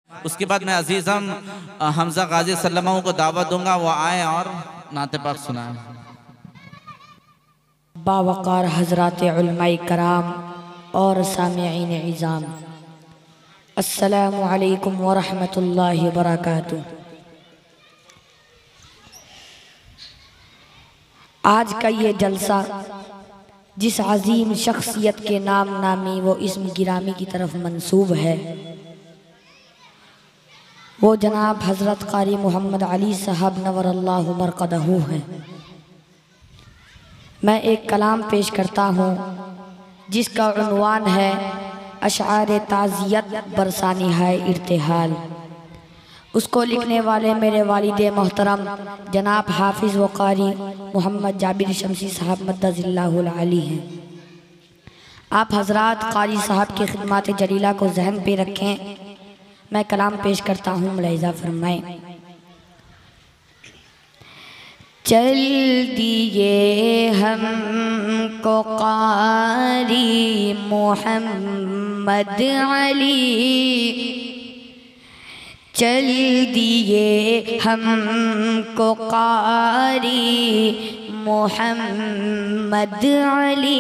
اس کے بعد میں عزیزم حمزہ غازی صلی اللہ علیہ وسلم کو دعوت دوں گا، وہ آئیں اور نعت پاک سنائیں۔ باوقار حضرات علماء کرام اور سامعین عظام، السلام علیکم ورحمۃ اللہ وبرکاتہ۔ آج کا یہ جلسہ جس عظیم شخصیت کے نام نامی و اسم گرامی کی طرف منسوب ہے، وہ جناب حضرت قاری محمد علی صاحب نور اللہ مرقدہ ہیں۔ میں ایک کلام پیش کرتا ہوں جس کا عنوان ہے اشعار تعزیت برسانہائے ارتحال۔ اس کو لکھنے والے میرے والد محترم جناب حافظ و قاری محمد جابر شمسی صاحب مدد اللہ العالی ہیں۔ آپ حضرات قاری صاحب کی خدمات جلیلہ کو ذہن پہ رکھیں، میں کلام پیش کرتا ہوں، ملاحظہ فرمائیں۔ چل دیے ہم کو قاری محمد علی، چل دیے ہم کو قاری محمد علی،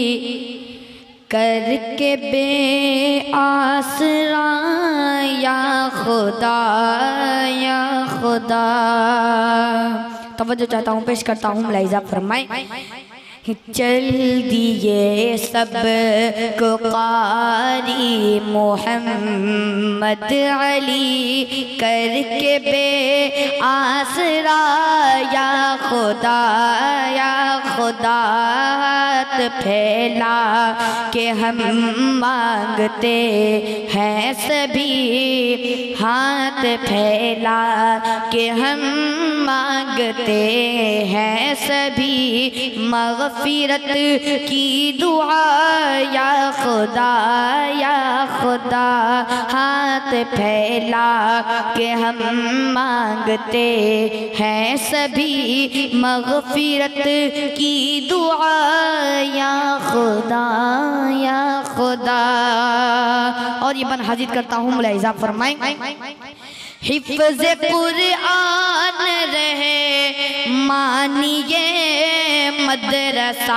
کر کے بے آسرا یا خدا یا خدا۔ توجہ چاہتا ہوں، پیش کرتا ہوں، ملاحظہ فرمائیں۔ چل دیے سب کو قاری محمد علی، کر کے بے آسرا یا خدا یا خدا، ہاتھ پھیلا کہ ہم مانگتے ہیں سبھی، ہاتھ پھیلا کہ ہم مانگتے ہیں سبھی، مغفرت کی دعا یا خدا یا خدا، ہاتھ پھیلا کہ ہم مانگتے ہیں سبھی، مغفرت کی دعا یا خدا یا خدا۔ اور یہ بن حاضر کرتا ہوں، ملاحظہ فرمائیں۔ حفظ قرآن رہے مانیے مدرسہ،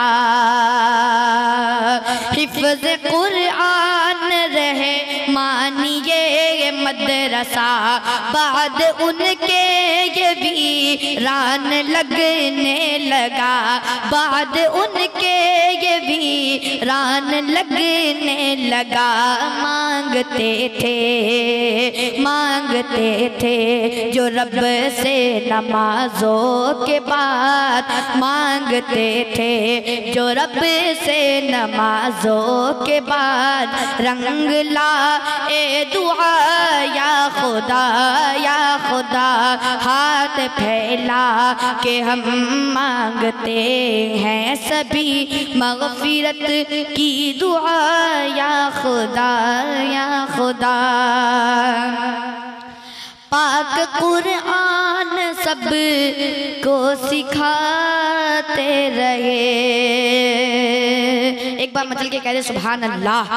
حفظ قرآن رہے مانیے مدرسہ، بعد ان کے یہ ویران لگنے لگا، بعد ان کے یہ ویران لگنے لگا، مانگتے تھے جو رب سے نمازوں کے بعد، مانگتے تھے جو رب سے نمازوں کے بعد، رنگ لا اے دعا یا خدا یا خدا، ہاتھ پھیلا کہ ہم مانگتے ہیں سبھی، مغفرت کی دعا یا خدا یا خدا۔ پاک قرآن سب کو سکھاتے رہے، ایک بار مچل کے کہہ دے سبحان اللہ۔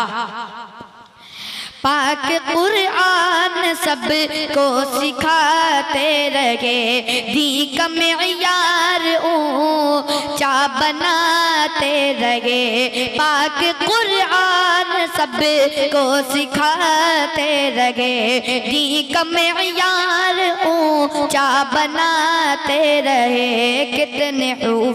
پاک قرآن سب کو سکھاتے رہے، دین کا معیار اونچا بناتے رہے، پاک قرآن سب کو سکھاتے رہے، دین کا معیار اونچا بناتے رہے۔ کتنے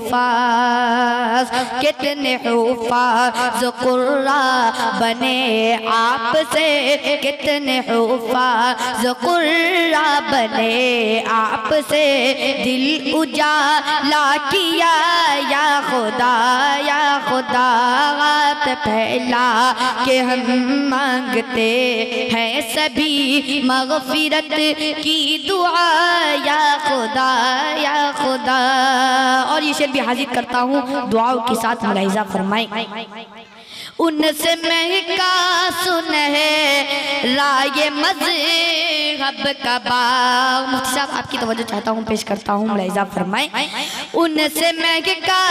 حفاظ قرآن بنے آپ سے، کتنے حفاظ قرآن بنے آپ سے، دل اجالا کیا یا خدا یا خدا، ہاتھ پھیلا کہ ہم مانگتے ہیں سبھی، مغفرت کی دعا یا خدا یا خدا۔ اور یہ شعر بھی حاضر کرتا ہوں، دعاؤں کے ساتھ ملاحظہ فرمائیں۔ ان سے مہکا سنہرا یہ مذہب کا باغ، مفتی صاحب آپ کی توجہ چاہتا ہوں، پیش کرتا ہوں، ملاحظہ فرمائیں۔ ان سے مہکا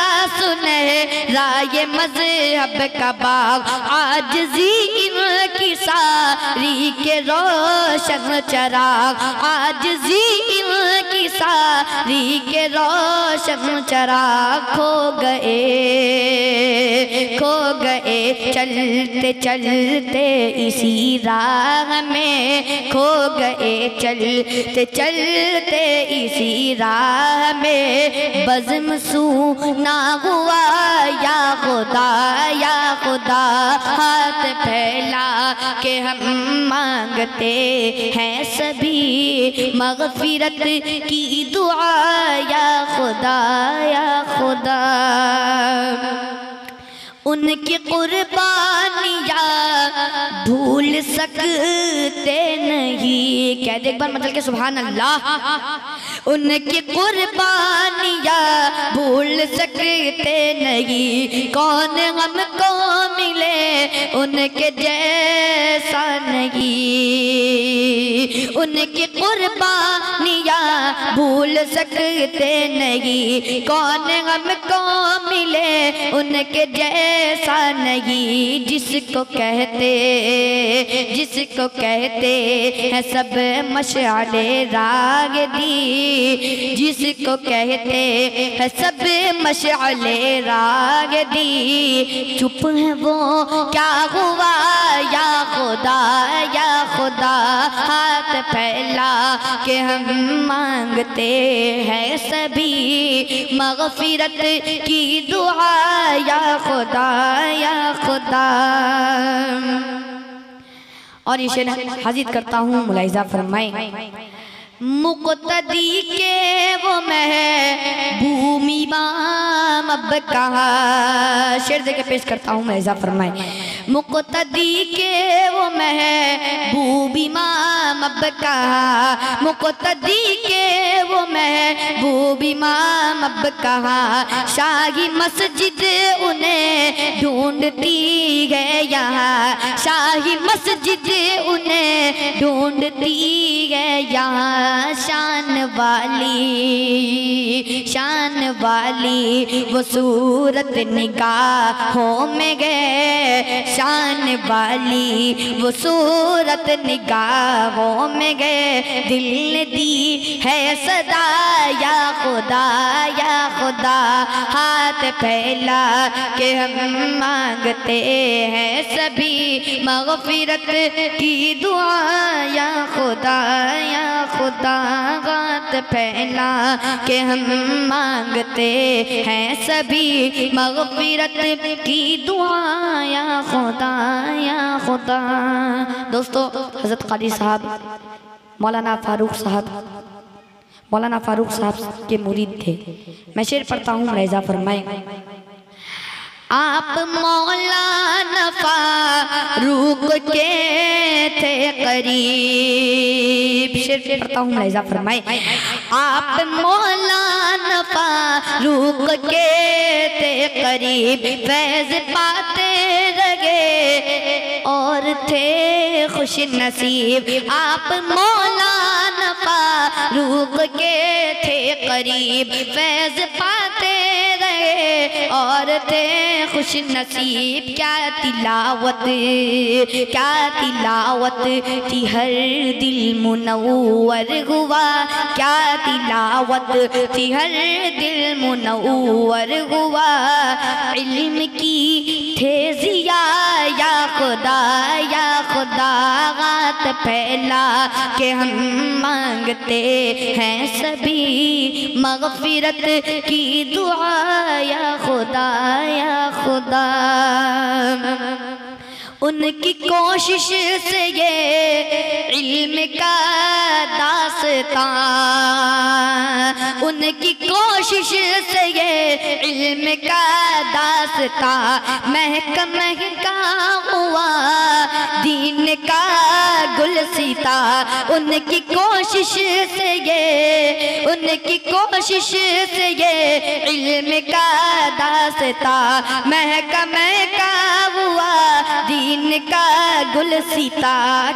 سنہرا یہ مذہب کا باغ، عاجزی ان کی ساری ساری کے روشن چراغ، عاجزی ان کی ساری کے روشن چراغ کھو گئے چلتے چلتے اسی راہ میں کھو گئے، چلتے چلتے اسی راہ میں بزم سونا ہوا یا خدا ہاتھ پھیلا کہ ہم مانگتے ہیں سبھی مغفرت کی دعا یا خدا ان کی قربانیاں بھول سکتے نہیں، کہہ دے ایک بار مطلب کہ سبحان اللہ۔ ان کی قربانیاں بھول سکتے نہیں، کون ہم کو ملے ان کے جیسا نہیں، ان کی قربانیاں بھول سکتے نہیں، کون ہم کو ملے ان کے جیسا نہیں، جس کو کہتے ہیں سب مشعل راگ دی، جس کو کہتے ہیں سب مشعل راگ دی، چپ ہے وہ کیا ہوا یا خدا ہاتھ پھیلا کہ ہم مانگتے ہیں سبھی مغفرت کی دعا یا خدا۔ اور یہ شعر حاضر کرتا ہوں، ملاحظہ فرمائیں۔ مقتدی کے وہ محبوب امام اب کہاں، شعر دے کے پیش کرتا ہوں، ملاحظہ فرمائیں۔ مقتدی کے وہ محبوب امام اب کہاں، مقتدی کے وہ محبوب امام اب کہاں، شاہی مسجد انہیں ڈھونڈتی ہے یہاں، شاہی مسجد انہیں ڈھونڈتی ہے یہاں، شان والی وہ صورت نگاہوں میں گئے، شان والی وہ صورت نگاہوں میں گئے، دل نے دی ہے صدا یا خدا ہاتھ پھیلا کہ ہم مانگتے ہیں سبھی مغفرت کی دعا یا خدا ہاتھ پھیلا کہ ہم مانگتے ہیں سبھی مغفرت کی دعا یا خدا۔ دوستو، حضرت قاری صاحب مولانا فاروق صاحب کے مرید تھے۔ میں شعر پڑھتا ہوں، ملاحظہ فرمائیں۔ آپ مولانا فاروق کے تھے قریب، شعر پڑھتا ہوں، ملاحظہ فرمائیں۔ آپ مولانا فاروق کے تھے قریب، فیض پاتے رہے اور تھے خوش نصیب، آپ مولانا فاروق کے تھے قریب، فیض پاتے رہے اور تھے خوش نصیب، کیا تلاوت تھی ہر دل منور ہوا، کیا تلاوت تھی ہر دل منور ہوا، علم کی تھے ضیا یا خدا ہاتھ پھیلا کہ ہم مانگتے ہیں سبھی مغفرت کی دعا یا خدا۔ ان کی کوشش سے یہ علم کا داستان، ان کی کوشش سے یہ علم کا داستان مہکا ہوا دین کا گلستا، ان کی کوشش سے یہ علم کا داستان مہکا ہوا دین کا گلستا،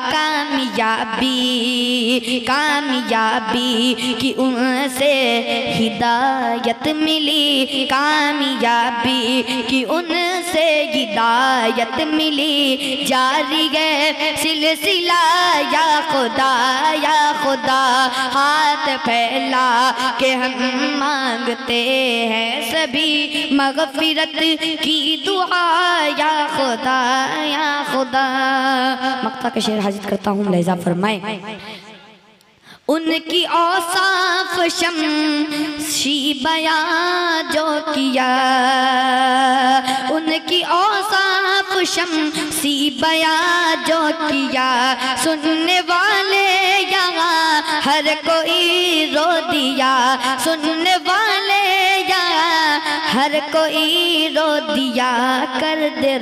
کامیابی کی ان سے ہدایت ملی، کامیابی کی ان سے ہدایت ملی، جاری جاری ہے سلسلہ یا خدا ہاتھ پھیلا کہ ہم مانگتے ہیں سبھی مغفرت کی دعا یا خدا مقطع کے شعر حاضر کرتا ہوں، لہذا فرمائیں ان کی اوصاف شمسی بیان جو کیا، ان کی اوصاف شمسی بیان جو کیا، سننے والے یہاں ہر کوئی رو دیا، سننے والے یہاں ہر کوئی رو دیا، کر دے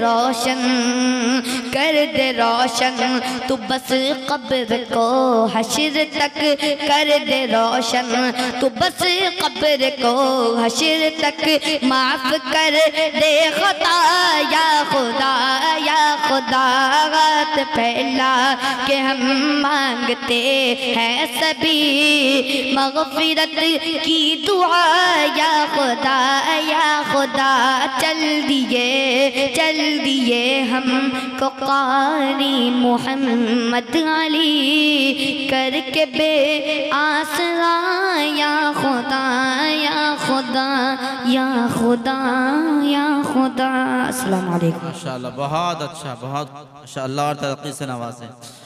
روشن تو بس قبر کو حشر تک کر دے روشن، تو بس قبر کو حشر تک معاف کر دے خطا یا خدا ہاتھ پھیلا کہ ہم مانگتے ہیں سبھی مغفرت کی دعا یا خدا چل دیے ہم کو قاری محمد علی کر کے بے آسرا یا خدا السلام علیکم۔ ماشاءاللہ بہت اچھا، بہت ماشاءاللہ، اور ترقی سے نوازیں۔